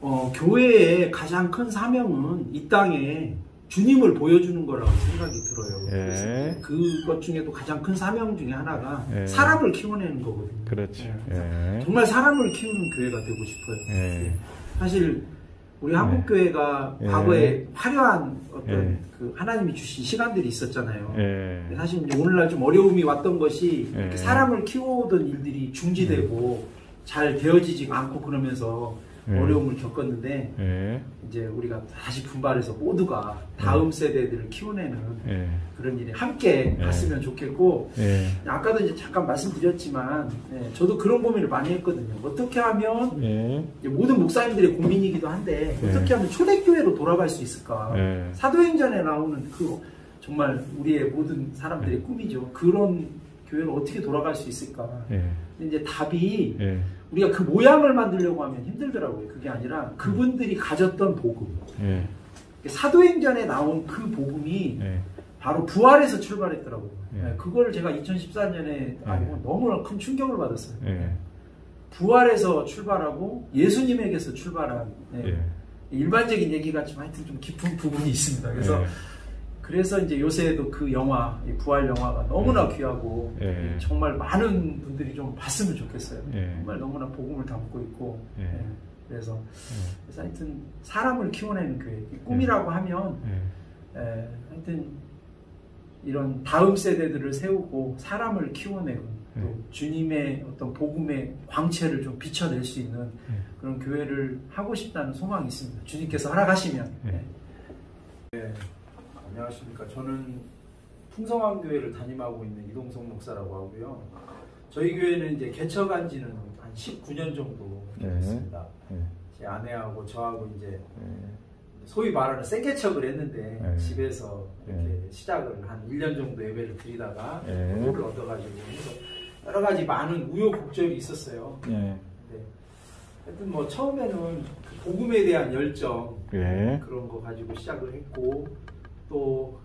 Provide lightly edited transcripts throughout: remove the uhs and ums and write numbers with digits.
교회의 가장 큰 사명은 이 땅에 주님을 보여주는 거라고 생각이 들어요. 예. 그것 중에도 가장 큰 사명 중에 하나가 예. 사람을 키워내는 거거든요. 그렇죠. 예. 예. 정말 사람을 키우는 교회가 되고 싶어요. 예. 사실 우리 한국교회가 예. 과거에 화려한 어떤 예. 그 하나님이 주신 시간들이 있었잖아요. 예. 사실 이제 오늘날 좀 어려움이 왔던 것이 예. 이렇게 사람을 키워오던 일들이 중지되고 잘 되어지지 않고 그러면서 예. 어려움을 겪었는데 예. 이제 우리가 다시 분발해서 모두가 다음 세대들을 키워내는 예. 그런 일에 함께 예. 갔으면 좋겠고 예. 아까도 이제 잠깐 말씀드렸지만 저도 그런 고민을 많이 했거든요. 어떻게 하면 예. 모든 목사님들의 고민이기도 한데 예. 어떻게 하면 초대교회로 돌아갈 수 있을까? 예. 사도행전에 나오는 그 정말 우리의 모든 사람들의 꿈이죠. 그런 교회로 어떻게 돌아갈 수 있을까? 예. 근데 이제 답이 예. 우리가 그 모양을 만들려고 하면 힘들더라고요. 그게 아니라 그분들이 가졌던 복음. 예. 사도행전에 나온 그 복음이 예. 바로 부활에서 출발했더라고요. 예. 그걸 제가 2014년에 알고 너무나 큰 충격을 받았어요. 예. 부활에서 출발하고 예수님에게서 출발한 예. 일반적인 얘기 같지만 하여튼 좀 깊은 부분이 있습니다. 그래서 예. 그래서 이제 요새도 그 영화, 부활 영화가 너무나 귀하고 예. 정말 많은 분들이 좀 봤으면 좋겠어요. 예. 정말 너무나 복음을 담고 있고 예. 그래서 하여튼 사람을 키워내는 교회 꿈이라고 하면 하여튼 이런 다음 세대들을 세우고 사람을 키워내고 또 주님의 어떤 복음의 광채를 좀 비춰낼 수 있는 그런 교회를 하고 싶다는 소망이 있습니다. 주님께서 허락하시면. 안녕하십니까. 저는 풍성함교회를 담임하고 있는 이동성 목사라고 하고요. 저희 교회는 이제 개척한 지는 한 19년 정도 됐습니다. 제 아내하고 저하고 이제 소위 말하는 생개척을 했는데 집에서 이렇게 시작을 한 1년 정도 예배를 드리다가 도를 얻어가지고 해서 여러 가지 많은 우여곡절이 있었어요. 하여튼 뭐 처음에는 그 복음에 대한 열정 그런 거 가지고 시작을 했고 또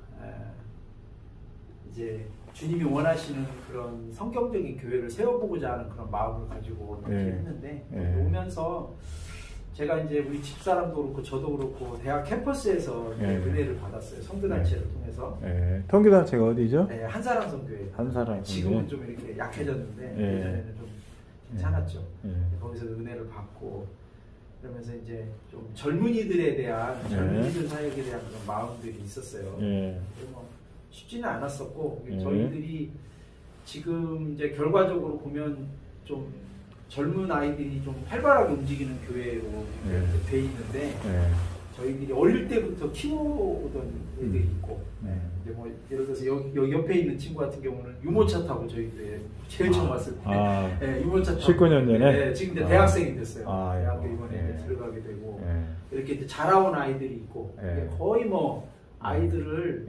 이제 주님이 원하시는 그런 성경적인 교회를 세워보고자 하는 그런 마음을 가지고 이렇게 했는데 오면서 제가 이제 우리 집사람도 그렇고 저도 그렇고 대학 캠퍼스에서 은혜를 받았어요. 선교단체를 통해서. 선교단체가 어디죠? 한사랑 선교회. 한사랑. 지금은 좀 이렇게 약해졌는데 예전에는 좀 괜찮았죠. 거기서 은혜를 받고 그러면서 이제 좀 젊은이들에 대한 젊은이들 사역에 대한 그런 마음들이 있었어요. 뭐 쉽지는 않았었고 저희들이 지금 이제 결과적으로 보면 좀 젊은 아이들이 좀 활발하게 움직이는 교회로 돼 있는데 저희들이 어릴 때부터 키워오던 애들이 있고 이제 뭐 예를 들어서 여기 옆에 있는 친구 같은 경우는 유모차 타고 저희 교회 제일 처음 왔을 때 유모차 타고 19년 전에 지금 이제 대학생이 됐어요. 대학교 아이고. 이번에 이제 들어가게 되고 이렇게 이제 자라온 아이들이 있고 거의 뭐 아이들을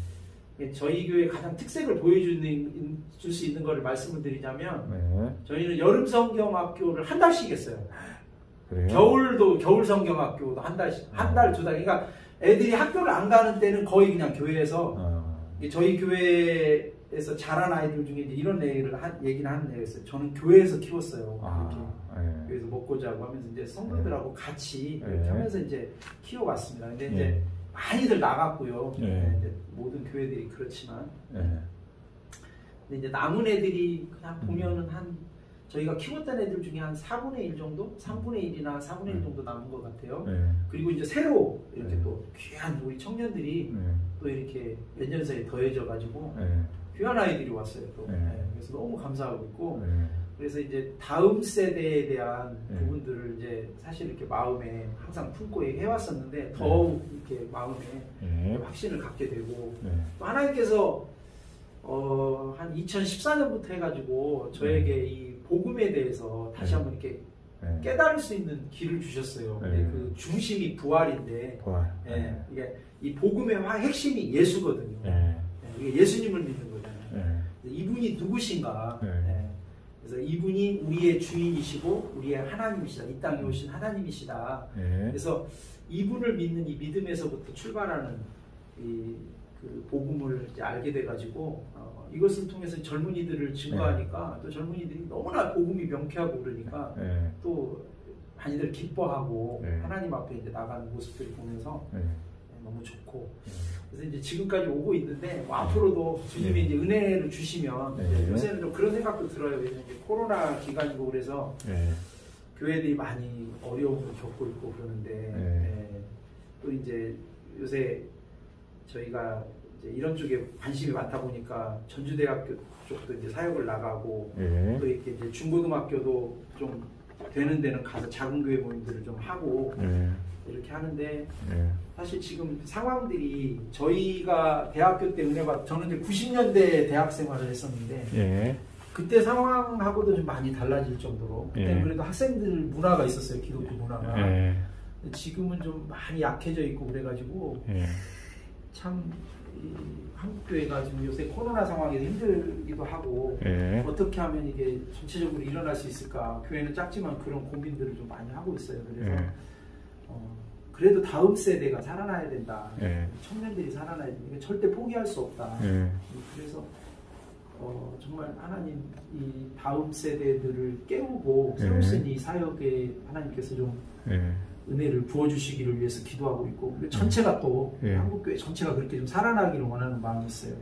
저희 교회 가장 특색을 보여줄 수 있는 거를 말씀을 드리자면 저희는 여름 성경학교를 한 달씩 했어요. 그래요? 겨울 성경학교도 한 달씩 한 달 두 달. 그러니까 애들이 학교를 안 가는 때는 거의 그냥 교회에서 저희 교회에서 자란 아이들 중에 이제 이런 얘기를 하는 애가 있어요. 저는 교회에서 키웠어요. 교회에서 먹고 자고 하면서 이제 성도들하고 같이 이렇게 하면서 이제 키워왔습니다. 근데 이제 많이들 나갔고요. 이제 모든 교회들이 그렇지만. 근데 이제 남은 애들이 그냥 보면은 저희가 키웠던 애들 중에 한 4분의 1 정도? 3분의 1이나 4분의 1 정도 남은 것 같아요. 그리고 이제 새로 이렇게 또 귀한 우리 청년들이 또 이렇게 몇 년 사이에 더해져가지고 귀한 아이들이 왔어요. 또. 그래서 너무 감사하고 있고. 그래서 이제 다음 세대에 대한 부분들을 이제 사실 이렇게 마음에 항상 품고 해왔었는데 더욱 이렇게 마음에 확신을 갖게 되고 또 하나님께서 한 2014년부터 해가지고 저에게 이 복음에 대해서 다시 한번 이렇게 깨달을 수 있는 길을 주셨어요. 근데 그 중심이 부활인데 이게 이 복음의 핵심이 예수거든요. 이게 예수님을 믿는 거잖아요. 이분이 누구신가? 그래서 이분이 우리의 주인이시고 우리의 하나님이시다. 이 땅에 오신 하나님이시다. 그래서 이분을 믿는 이 믿음에서부터 출발하는 그 복음을 이제 알게 돼가지고 이것을 통해서 젊은이들을 증거하니까 또 젊은이들이 너무나 복음이 명쾌하고 그러니까 또 많이들 기뻐하고 네. 하나님 앞에 이제 나가는 모습들을 보면서 네. 너무 좋고 그래서 이제 지금까지 오고 있는데 뭐 앞으로도 주님이 이제 은혜를 주시면 요새는 좀 그런 생각도 들어요. 왜냐면 이제 코로나 기간이고 그래서 교회들이 많이 어려움을 겪고 있고 그러는데 또 이제 요새 저희가 이제 이런 쪽에 관심이 많다 보니까 전주대학교 쪽도 이제 사역을 나가고 또 이렇게 이제 중고등학교도 좀 되는 데는 가서 작은 교회 모임들을 좀 하고 이렇게 하는데 사실 지금 상황들이 저희가 대학교 때 저는 이제 90년대 대학 생활을 했었는데 그때 상황하고도 좀 많이 달라질 정도로 그때는 그래도 학생들 문화가 있었어요. 기독교 문화가. 근데 지금은 좀 많이 약해져 있고 그래가지고 참 한국교회가 지금 요새 코로나 상황에서 힘들기도 하고 어떻게 하면 이게 전체적으로 일어날 수 있을까. 교회는 작지만 그런 고민들을 좀 많이 하고 있어요. 그래서 그래도 다음 세대가 살아나야 된다. 청년들이 살아나야 된다. 이거 절대 포기할 수 없다. 그래서 정말 하나님 이 다음 세대들을 깨우고 세우신 이 사역에 하나님께서 좀 은혜를 부어주시기를 위해서 기도하고 있고 전체가 또 한국교회 전체가 그렇게 좀 살아나기를 원하는 마음이 있어요.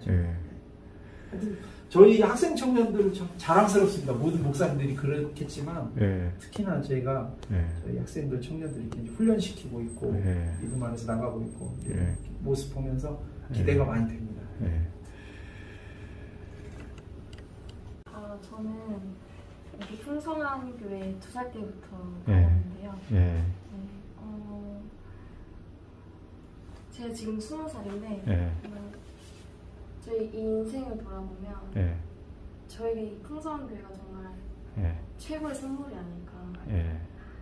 저희 학생 청년들은 참 자랑스럽습니다. 모든 목사님들이 그렇겠지만 특히나 저희가 저희 학생들 청년들이 이제 훈련시키고 있고 믿음 안에서 나가고 있고 모습 보면서 기대가 많이 됩니다. 저는 여기 풍성한 교회 2살 때부터 다녔는데요. 제가 지금 20살인데 저희 인생을 돌아보면 저에게 이 풍성한 교회가 정말 최고의 선물이 아닐까.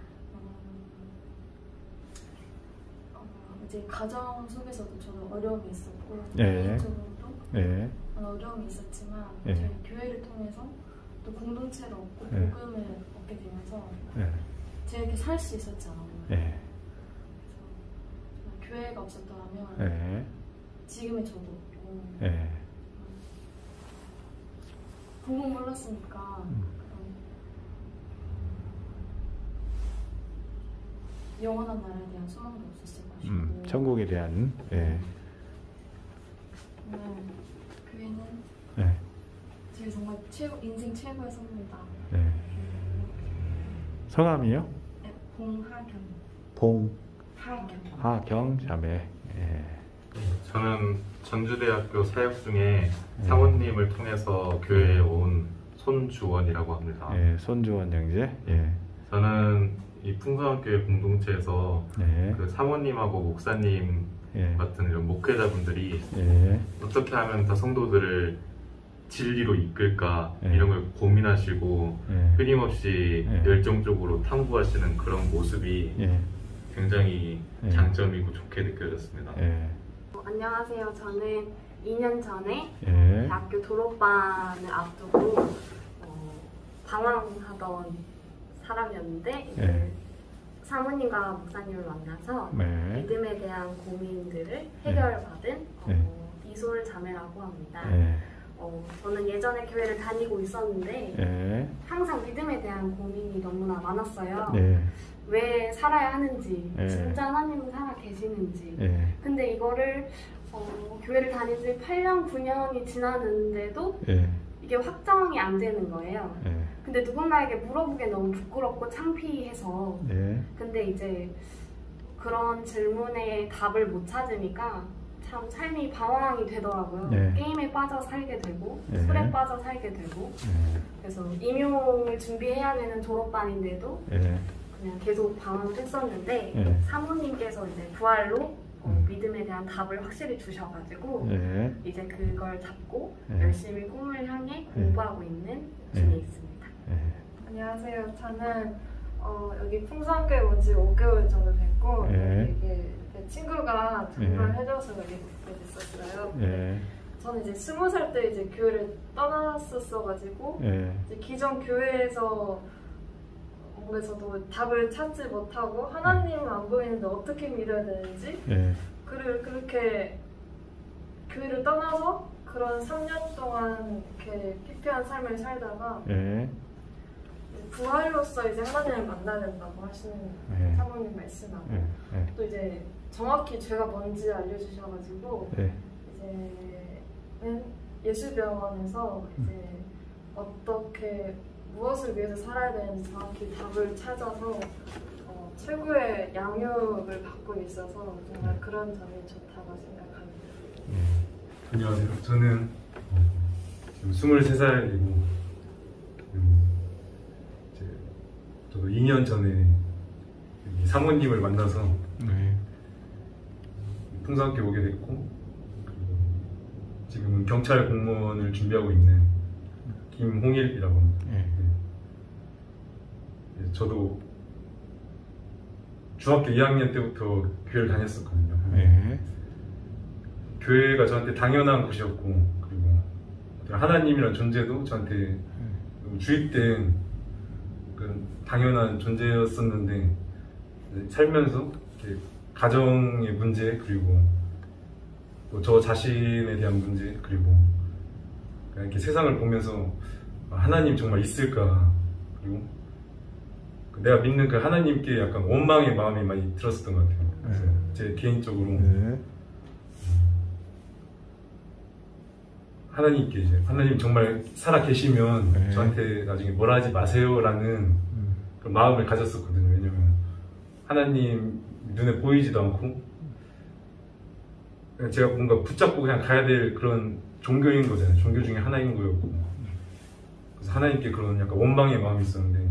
이제 가정 속에서도 저도 어려움이 있었고 개인적으로도 어려움이 있었지만 저희 교회를 통해서 또 공동체를 얻고 복음을 얻게 되면서 제가 이렇게 살 수 있었잖아요. 그래서 교회가 없었더라면 지금의 저도 없고 복음 몰랐으니까 영원한 나라에 대한 소망도 없었을 것이고 천국에 대한 교회는 제가 정말 인생 최고의 선물이다. 성함이요? 네, 봉하경. 봉하경 자매. 저는 전주대학교 사역 중에 사모님을 통해서 교회에 온 손주원이라고 합니다. 손주원 형제. 저는 이 풍성한교회 공동체에서 그 사모님하고 목사님 같은 이런 목회자분들이 어떻게 하면 더 성도들을 진리로 이끌까 이런 걸 고민하시고 끊임없이 열정적으로 탐구하시는 그런 모습이 굉장히 장점이고 좋게 느껴졌습니다. 안녕하세요. 저는 2년 전에 대학교 졸업반을 앞두고 방황하던 사람이었는데 이제 사모님과 목사님을 만나서 믿음에 대한 고민들을 해결받은 이솔 자매라고 합니다. 저는 예전에 교회를 다니고 있었는데 항상 믿음에 대한 고민이 너무나 많았어요. 왜 살아야 하는지, 진짜 하나님은 살아 계시는지. 근데 이거를 교회를 다닌 지 8년, 9년이 지났는데도 이게 확정이 안 되는 거예요. 근데 누군가에게 물어보기엔 너무 부끄럽고 창피해서 근데 이제 그런 질문에 답을 못 찾으니까 참 삶이 방황이 되더라고요. 게임에 빠져 살게 되고 술에 빠져 살게 되고 그래서 임용을 준비해야 되는 졸업반인데도 그냥 계속 방황을 했었는데 사모님께서 이제 부활로 믿음에 대한 답을 확실히 주셔가지고 이제 그걸 잡고 열심히 꿈을 향해 공부하고 있는 중에 있습니다. 안녕하세요. 저는 여기 풍성교회 온 지 5개월 정도 됐고 이게 제 친구가 전화해줘서 여기 오게 됐었어요. 저는 이제 20살 때 이제 교회를 떠났었어가지고 이제 기존 교회에서 뭔가 저도 답을 찾지 못하고 하나님은 안 보이는데 어떻게 믿어야 되는지 그렇게 교회를 떠나서 그런 3년 동안 이렇게 피폐한 삶을 살다가 부활로서 이제 하나님을 만나야 된다고 하시는 사모님 말씀하고 또 이제 정확히 죄가 뭔지 알려주셔가지고 이제는 예수병원에서 이제 어떻게 무엇을 위해서 살아야 되는지 정확히 답을 찾아서 최고의 양육을 받고 있어서 정말 그런 점이 좋다고 생각합니다. 안녕하세요. 저는 지금 23살이고 저도 2년 전에 사모님을 만나서 풍성학교에 오게 됐고 지금은 경찰 공무원을 준비하고 있는 김홍일이라고 합니다. 저도 중학교 2학년 때부터 교회를 다녔었거든요. 교회가 저한테 당연한 곳이었고 그리고 하나님이란 존재도 저한테 주입된 당연한 존재였었는데 살면서 이렇게 가정의 문제 그리고 또 저 자신에 대한 문제 그리고 이렇게 세상을 보면서 하나님 정말 있을까 그리고 내가 믿는 그 하나님께 약간 원망의 마음이 많이 들었었던 것 같아요. 그래서 제 개인적으로 하나님께 이제 하나님 정말 살아 계시면 저한테 나중에 뭘 하지 마세요라는 그런 마음을 가졌었거든요. 왜냐면 하나님 눈에 보이지도 않고 제가 뭔가 붙잡고 그냥 가야 될 그런 종교인 거잖아요. 종교 중에 하나인 거였고 그래서 하나님께 그런 약간 원망의 마음이 있었는데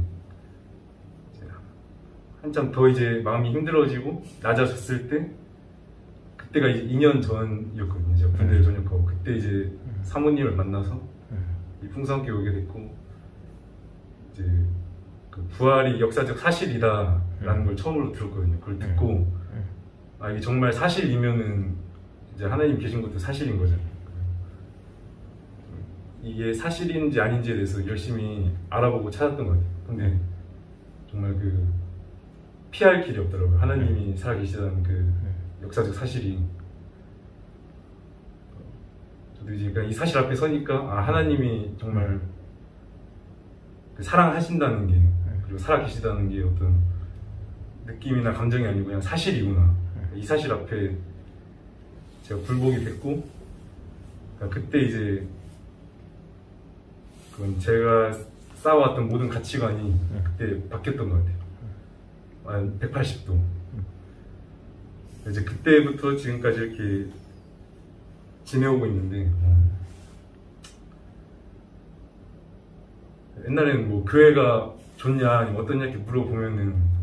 한참 더 이제 마음이 힘들어지고 낮아졌을 때 그때가 이제 2년 전이었거든요. 제가 군대를 전역하고 그때 이제 사모님을 만나서 이 풍성학교에 오게 됐고 이제 그 부활이 역사적 사실이다라는 걸 처음으로 들었거든요. 그걸 듣고 아 이게 정말 사실이면은 이제 하나님 계신 것도 사실인 거잖아요. 이게 사실인지 아닌지에 대해서 열심히 알아보고 찾았던 것 같아요. 근데 정말 그 피할 길이 없더라고요. 하나님이 살아계시다는 그 역사적 사실이. 저도 이제 이 사실 앞에 서니까 아 하나님이 정말 그 사랑하신다는 게 그리고 살아계시다는 게 어떤 느낌이나 감정이 아니고 그냥 사실이구나. 이 사실 앞에 제가 굴복이 됐고 그때 이제 그건 제가 쌓아왔던 모든 가치관이 그때 바뀌었던 것 같아요. 한 180도. 이제 그때부터 지금까지 이렇게 지내오고 있는데 옛날에는 뭐 교회가 좋냐 아니면 어떠냐 이렇게 물어보면은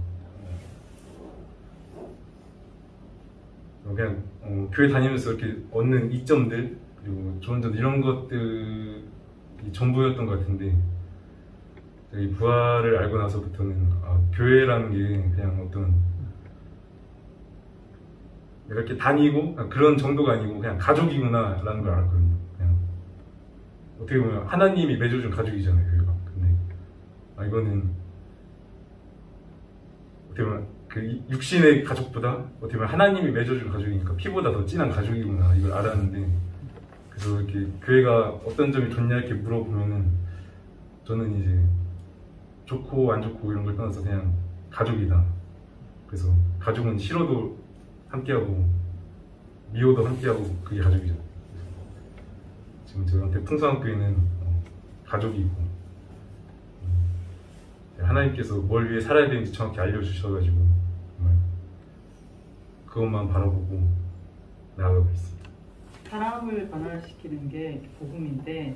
그냥 교회 다니면서 이렇게 얻는 이점들 그리고 좋은 점 이런 것들이 전부였던 것 같은데 이 부활을 알고 나서부터는 교회라는 게 그냥 어떤 내가 이렇게 다니고 그런 정도가 아니고 그냥 가족이구나 라는 걸 알았거든요. 그냥 어떻게 보면 하나님이 맺어준 가족이잖아요 교회가. 근데 이거는 어떻게 보면 그 육신의 가족보다 어떻게 보면 하나님이 맺어준 가족이니까 피보다 더 진한 가족이구나 이걸 알았는데 그래서 이렇게 교회가 어떤 점이 좋냐 이렇게 물어보면은 저는 이제 좋고 안 좋고 이런 걸 떠나서 그냥 가족이다. 그래서 가족은 싫어도 함께하고 미워도 함께하고 그게 가족이죠. 지금 저한테 풍성학교에는 가족이고 하나님께서 뭘 위해 살아야 되는지 정확히 알려주셔가지고 정말 그것만 바라보고 나아가고 있습니다. 사람을 변화시키는 게 복음인데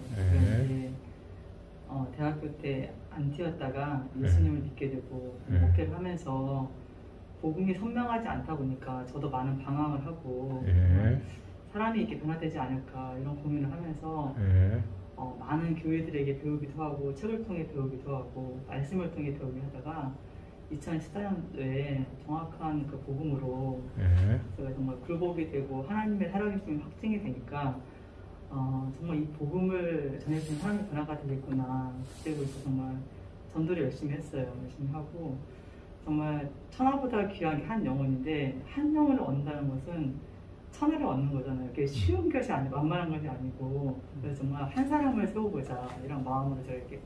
대학교 때 안티였다가 예수님을 믿게 되고 목회를 하면서 복음이 선명하지 않다 보니까 저도 많은 방황을 하고 사람이 이렇게 변화되지 않을까 이런 고민을 하면서 많은 교회들에게 배우기도 하고 책을 통해 배우기도 하고 말씀을 통해 배우기 하다가 2014년도에 정확한 그 복음으로 제가 정말 굴복이 되고 하나님의 살아계심이 확증이 되니까 정말 이 복음을 전해주는 사람이 변화가 되겠구나 그때부터 정말 전도를 열심히 했어요. 열심히 하고 정말 천하보다 귀한 게 한 영혼인데 한 영혼을 얻는다는 것은 천하를 얻는 거잖아요. 그게 쉬운 것이 아니고 만만한 것이 아니고 그래서 정말 한 사람을 세워보자 이런 마음으로 제가 이렇게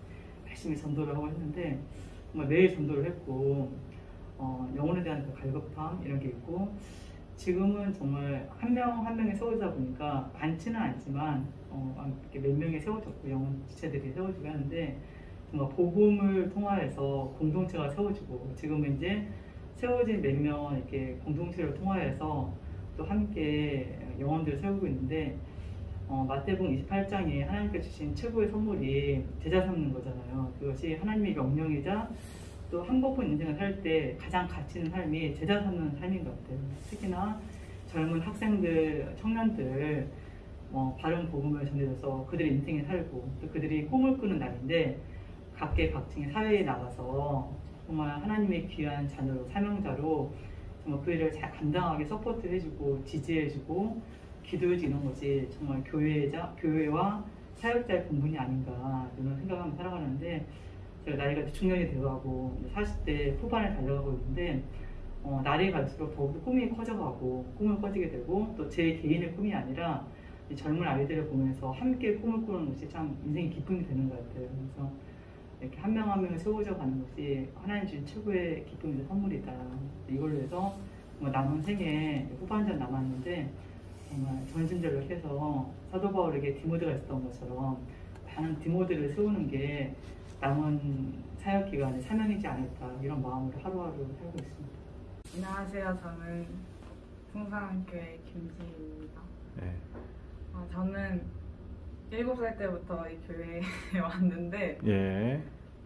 열심히 전도를 하고 했는데 정말 매일 전도를 했고 영혼에 대한 그 갈급함 이런 게 있고 지금은 정말 한 명 한 명이 세워지다 보니까 많지는 않지만 이렇게 몇 명이 세워졌고 영혼 지체들이 세워지고 하는데 정말 복음을 통하여서 공동체가 세워지고 지금은 이제 세워진 몇 명 이렇게 공동체를 통하여서 또 함께 영혼들을 세우고 있는데 마태복음 28장에 하나님께 주신 최고의 선물이 제자 삼는 거잖아요. 그것이 하나님의 명령이자 또 한복판 인생을 살 때 가장 가치 있는 삶이 제자 삼는 삶인 것 같아요. 특히나 젊은 학생들, 청년들 바른 복음을 전해줘서 그들의 인생에 살고 또 그들이 꿈을 꾸는 날인데 각계각층의 사회에 나가서 정말 하나님의 귀한 자녀로 사명자로 정말 그 일을 잘 감당하게 서포트해주고 지지해주고 기도해주는 것이 정말 교회와 사역자의 본분이 아닌가 이런 생각하면서 살아가는데 제가 나이가 중년이 되어가고 40대 후반에 달려가고 있는데 날이 갈수록 더욱더 꿈이 커져가고 꿈을 커지게 되고 또 제 개인의 꿈이 아니라 이 젊은 아이들을 보면서 함께 꿈을 꾸는 것이 참 인생의 기쁨이 되는 것 같아요. 그래서 이렇게 한 명 한 명을 세워져 가는 것이 하나님 주신 최고의 기쁨이자 선물이다. 이걸로 해서 남은 생에 후반전 남았는데 정말 전심전력해서 사도 바울에게 디모데가 있었던 것처럼 많은 디모데를 세우는 게 남은 사역 기간의 사명이지 않을까 이런 마음으로 하루하루 살고 있습니다. 안녕하세요. 저는 풍성교회 김지입니다. 네. 저는 7살 때부터 이 교회에 왔는데 예.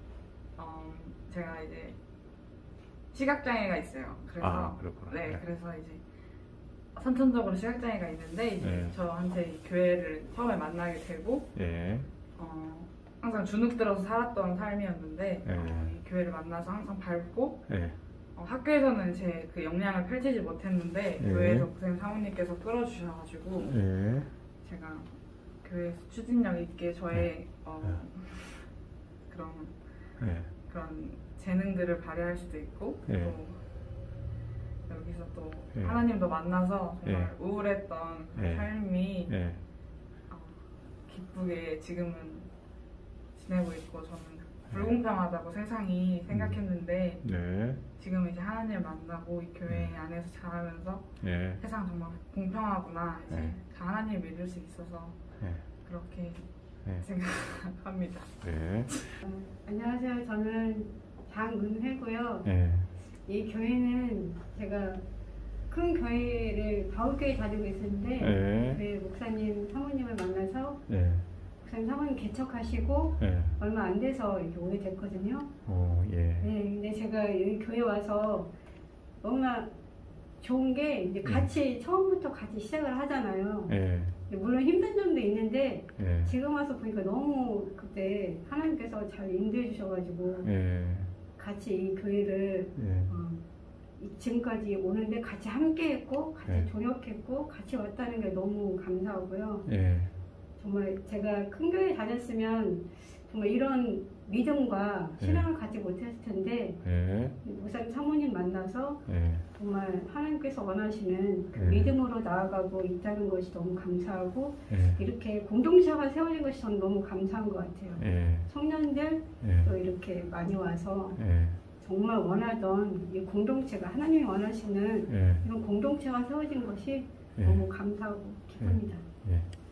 제가 이제 시각장애가 있어요. 그래서 그렇구나. 네, 그래서 이제 선천적으로 시각장애가 있는데 이제 저한테 이 교회를 처음에 만나게 되고 항상 주눅 들어서 살았던 삶이었는데 이 교회를 만나서 항상 밝고 학교에서는 제 그 역량을 펼치지 못했는데 교회에서 목사님 사모님께서 끌어주셔가지고 제가 교회에서 추진력 있게 저의 그런 재능들을 발휘할 수도 있고 또 여기서 또 하나님도 만나서 정말 우울했던 그 삶이 기쁘게 지금은 지내고 있고 저는 불공평하다고 세상이 생각했는데 지금 이제 하나님을 만나고 이 교회 안에서 자라면서 세상 정말 공평하구나 이제 하나님을 믿을 수 있어서 그렇게 생각합니다. 안녕하세요. 저는 장은혜고요. 이 교회는 제가 큰 교회를 가울교회 다니고 있었는데 교회 목사님 사모님을 만나서 목사님 사모님 개척하시고 얼마 안 돼서 이렇게 오게 됐거든요. 근데 제가 여기 교회 와서 너무나 좋은 게 이제 같이 처음부터 같이 시작을 하잖아요. 물론 힘든 점도 있는데 지금 와서 보니까 너무 그때 하나님께서 잘 인도해 주셔가지고 같이 이 교회를 지금까지 오는데 같이 함께 했고 같이 조력했고 같이 왔다는 게 너무 감사하고요. 정말 제가 큰 교회 다녔으면 정말 이런 믿음과 신앙을 갖지 못했을 텐데 목사님 사모님 만나서 정말 하나님께서 원하시는 그 믿음으로 나아가고 있다는 것이 너무 감사하고 이렇게 공동체가 세워진 것이 저는 너무 감사한 것 같아요. 청년들 또 이렇게 많이 와서 정말 원하던 이 공동체가 하나님이 원하시는 이런 공동체가 세워진 것이 너무 감사하고 기쁩니다.